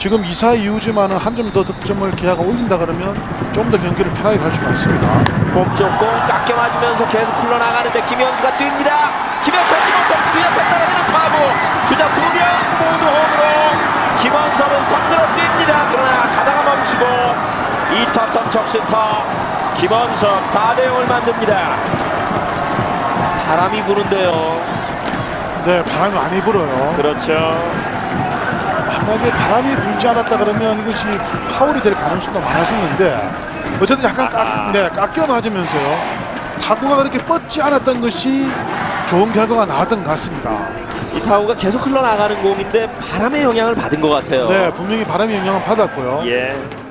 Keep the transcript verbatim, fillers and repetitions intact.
지금 이 사 이후지만은 한 점 더 득점을 기아가 올린다 그러면 좀 더 경기를 편하게 갈 수가 있습니다. 몸쪽공 깎여 맞으면서 계속 흘러나가는데 김현수가 뜁니다. 김현수 김원석 그 옆에 떨어지는 타구. 주자 두 명 모두 홈으로 김원석은 성대로 뜁니다. 그러나 가다가 멈추고 이 타점 적시타. 김원석 사 대 영을 만듭니다. 바람이 부는데요. 네, 바람이 많이 불어요. 그렇죠. 만약에 바람이 불지 않았다 그러면 이것이 파울이 될 가능성도 많았었는데 어쨌든 약간 깎, 네, 깎여 맞으면서요. 타구가 그렇게 뻗지 않았던 것이 좋은 결과가 나왔던 것 같습니다. 이 타구가 계속 흘러나가는 공인데 바람의 영향을 받은 것 같아요. 네, 분명히 바람의 영향을 받았고요. 예.